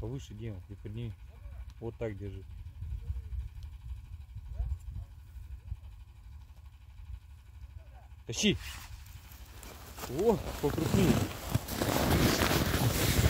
Повыше, Дима, и подними. Вот так держи. Тащи! О, покрупнее.